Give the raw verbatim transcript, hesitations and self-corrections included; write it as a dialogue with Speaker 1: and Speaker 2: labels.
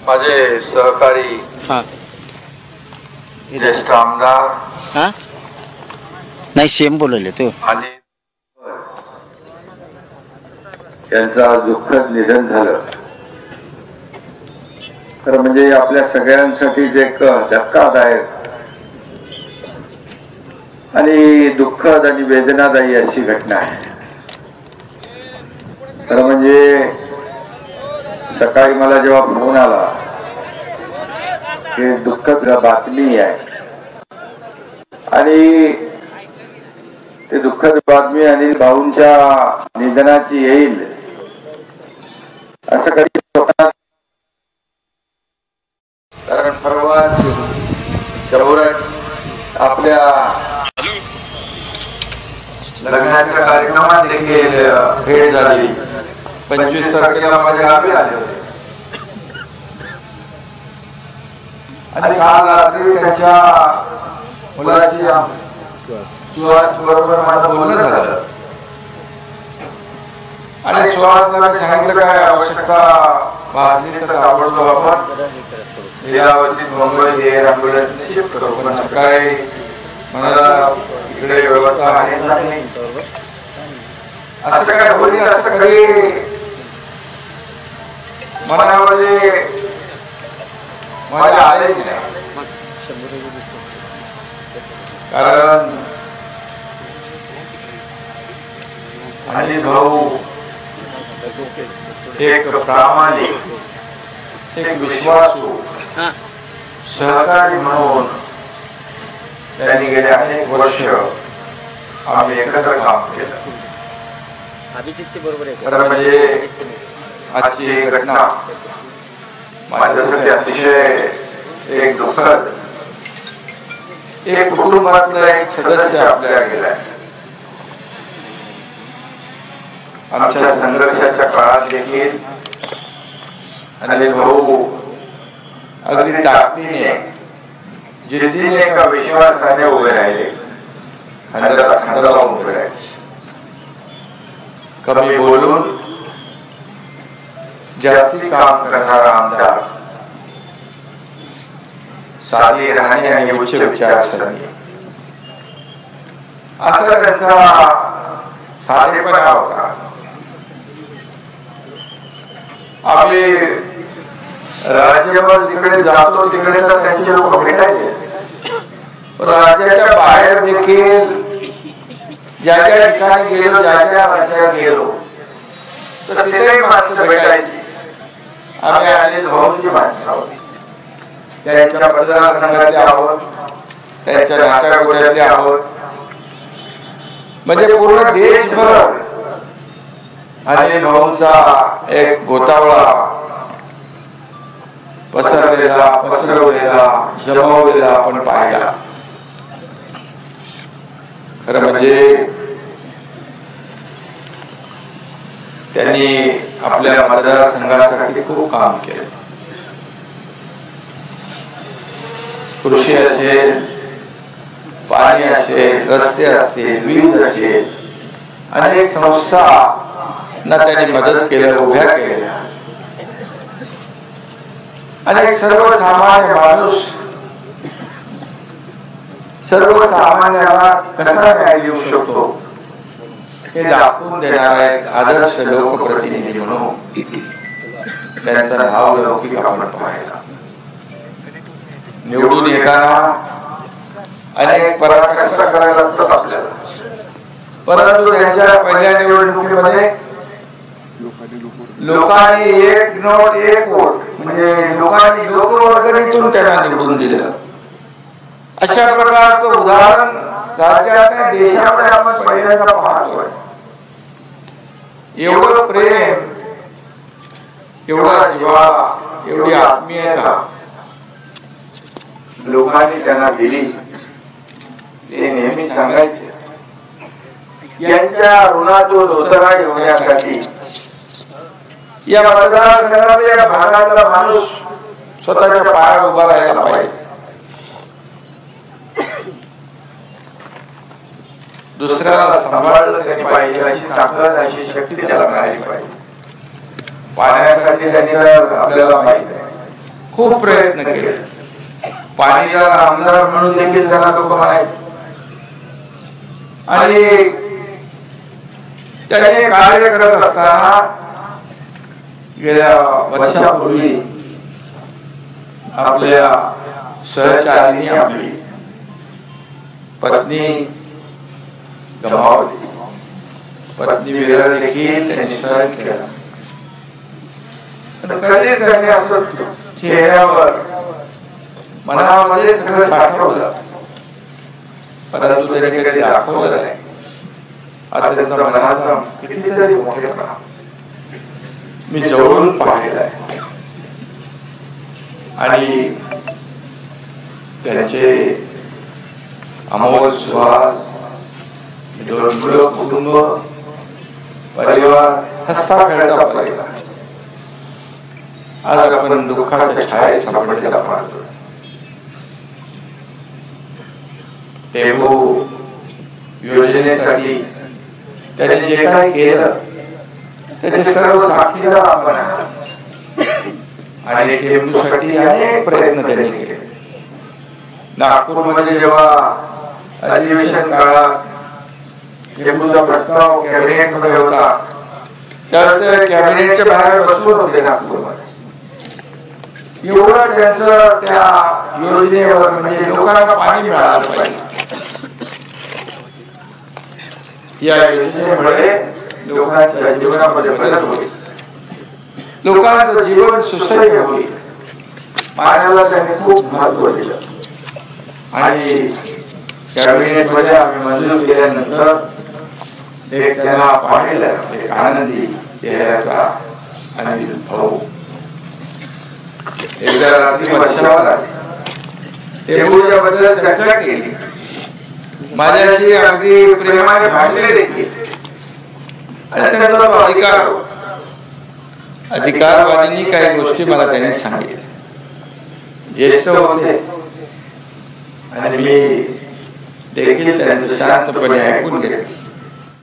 Speaker 1: माझे सहकारी ज्येष्ठ आमदार
Speaker 2: हा नाही सेम बोलले तो
Speaker 1: आणि त्यांचं आज दुःखद निधन झालं. तर म्हणजे आपल्या सगळ्यांसाठी एक धक्कादायक आणि दुःखद आणि वेदनादायी अशी घटना आहे. तर म्हणजे सकाळी मला जेव्हा फोन आला की दुःखद बातमी आहे आणि ते दुःखद बातमी अनिल भाऊंच्या निधनाची येईल असं कधी स्वप्नात, कारण परवाच शहरात आपल्या लग्नाच्या कार्यक्रमात देखील भेट झाली. पंचवीस तारखेला माझ्या गावी आले होते आणि काल रात्री त्यांच्या मुलाची सुहास बरोबर माझं बोलणं झालं आणि सुहासला मी सांगितलं काय आवश्यकता भासली तर ताबडतोब आपण लीलावती मुंबई एअर ॲम्ब्युलन्सने शिफ्ट करू. पण सकाळी मला इकडे व्यवस्था आहे नाही असं काय होईल असं कधी मनामध्ये माझ्या आलेच नाही. कारण अनिल भाऊ एक प्रामाणिक एक विश्वासू सहकारी म्हणून त्यांनी गेले अनेक वर्ष आम्ही एकत्र काम केलं. तर म्हणजे आजची घटना माझ्यासाठी अतिशय एक दुःखद, एक कुटुंबातला एक सदस्य आपल्या गेलाय. आमच्या संघर्षाच्या काळात देखील अनिल भाऊ अगदी ताकदीने जिद्दीने एका विश्वासाने उभे राहिले, खंडाला खंडाला उभे राहिले. कमी बोलून जास्ती काम करणारा आमदार, साधी राहणी आणि उच्च विचारसरणी असा त्यांचा साधेपणा होता. आम्ही राज्यभर तिकडे जातो तिकडे तर त्यांचे लोक भेटायचे. राज्याच्या बाहेर देखील ज्या ज्या ठिकाणी गेलो, ज्या ज्या राज्यात गेलो तर तिथेही माणसं भेटायची. आम्ही अनिल भाऊंची माणसं आहोत, त्यांच्या मतदारसंघातले आहोत, त्यांच्या नात्यागोत्यातले आहोत. म्हणजे पूर्ण देशभर अनिल भाऊंचा एक गोतावळा पसरलेला पसरवलेला जमवलेला आपण पाहिला. खरं म्हणजे त्यांनी आपल्या मतदारसंघासाठी खूप काम केलं. कृषी असेल, पाणी असेल, रस्ते असतील, वीज असेल, अनेक संस्थांना त्यांनी मदत केल्या, उभ्या केल्या. अनेक सर्वसामान्य माणूस सर्वसामान्याला कसा न्याय देऊ शकतो हे दाखवून देणारा एक आदर्श लोकप्रतिनिधी म्हणून त्यांचा भाव लौकिक आपण पाहिला. निवडून येताना अनेक पराकाष्ठा करायला लागतात आपल्याला, परंतु त्यांच्या पहिल्या निवडणुकीमध्ये लोकांनी एक नोट एक वोट म्हणजे लोकांनी लोकवर्गणीतून त्यांना निवडून दिलं. अशा प्रकारचं उदाहरण राज्यात देशामध्ये आपण पहिल्यांदा पाहतोय. एवढं प्रेम, एवढा जिव्हाळा, एवढी आत्मीयता लोकांनी त्यांना दिली. ते नेहमी सांगायचे यांच्या ऋणातून उतराई होण्यासाठी या मतदारसंघातल्या या भागातला माणूस स्वतःच्या पायावर उभा राहायला पाहिजे. दुसऱ्याला सांभाळलं त्यांनी पाहिजे, अशी ताकद अशी शक्ती त्याला मिळाली पाहिजे. पाण्यासाठी त्यांनी आपल्याला माहित आहे खूप प्रयत्न केले. पाणीदार आमदार म्हणून देखील त्यांना लोक म्हणायचे. आणि त्याने कार्य करत असताना गेल्या वर्षापूर्वी आपल्या सहचारिणी आपली पत्नी गमावली. पत्नी विरह देखील त्यांनी सहन केला. कधी त्याने असं चेहऱ्यावर मनामध्ये सगळं साठवलं, परंतु त्याने कधी दाखवलं नाही. आता त्यांचा मनाचा कितीतरी मोठेपणा मी जवळून पाहिला आहे. आणि त्यांचे अमोल सुहास, दोन मुलं, कुटुंब, परिवार, हसता खेळता परिवार आज आपण दुःखाच्या छायेत सापडलेला पाहतो. टेंबू योजनेसाठी त्याने जे काही केलं त्याचे सर्व साक्षीदार आपण आहोत. आणि टेंबूसाठी अनेक प्रयत्न त्यांनी केले. नागपूरमध्ये जेव्हा अधिवेशन काळात टेंबूचा प्रस्ताव कॅबिनेटमध्ये होता तर कॅबिनेटच्या बाहेर बसवून होते नागपूरमध्ये. एवढं त्यांचं त्या योजनेवर म्हणजे लोकांना पाणी मिळालं पाहिजे. या योजनेमुळे लोकांच्या जीवनामध्ये बदल होईल, लोकांचं जीवन सुसह्य होईल. पाण्याला त्यांनी खूप महत्व दिलं. आणि कॅबिनेट मध्ये आम्ही मंजूर केल्यानंतर एक त्यांना पाहिलं एक आनंदी चेहऱ्याचा अनिल भाऊ एकदा रात्री वर्षावर आले. टेंबूच्या बद्दल चर्चा केली, माझ्याशी अगदी प्रेमाने भांडले देखील. आणि त्यांचा तो अधिकार अधिकारवादींनी काही गोष्टी मला त्यांनी सांगितल्या. ज्येष्ठ होते आणि मी देखील त्यांचं शांतपणे ऐकून घेतलं.